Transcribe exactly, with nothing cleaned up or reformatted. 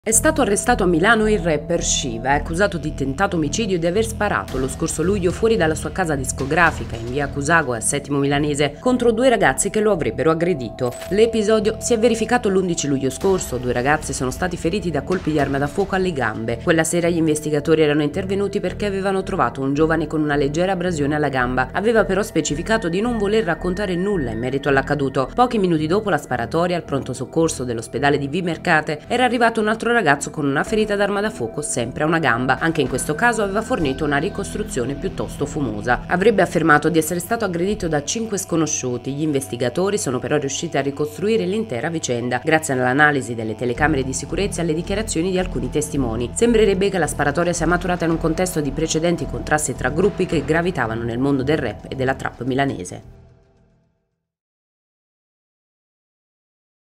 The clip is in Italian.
È stato arrestato a Milano il rapper Shiva, è accusato di tentato omicidio e di aver sparato lo scorso luglio fuori dalla sua casa discografica in via Cusago a Settimo Milanese contro due ragazzi che lo avrebbero aggredito. L'episodio si è verificato l'undici luglio scorso, due ragazzi sono stati feriti da colpi di arma da fuoco alle gambe. Quella sera gli investigatori erano intervenuti perché avevano trovato un giovane con una leggera abrasione alla gamba, aveva però specificato di non voler raccontare nulla in merito all'accaduto. Pochi minuti dopo la sparatoria, al pronto soccorso dell'ospedale di Vimercate era arrivato un altro ragazzo con una ferita d'arma da fuoco sempre a una gamba. Anche in questo caso aveva fornito una ricostruzione piuttosto fumosa. Avrebbe affermato di essere stato aggredito da cinque sconosciuti. Gli investigatori sono però riusciti a ricostruire l'intera vicenda grazie all'analisi delle telecamere di sicurezza e alle dichiarazioni di alcuni testimoni. Sembrerebbe che la sparatoria sia maturata in un contesto di precedenti contrasti tra gruppi che gravitavano nel mondo del rap e della trap milanese.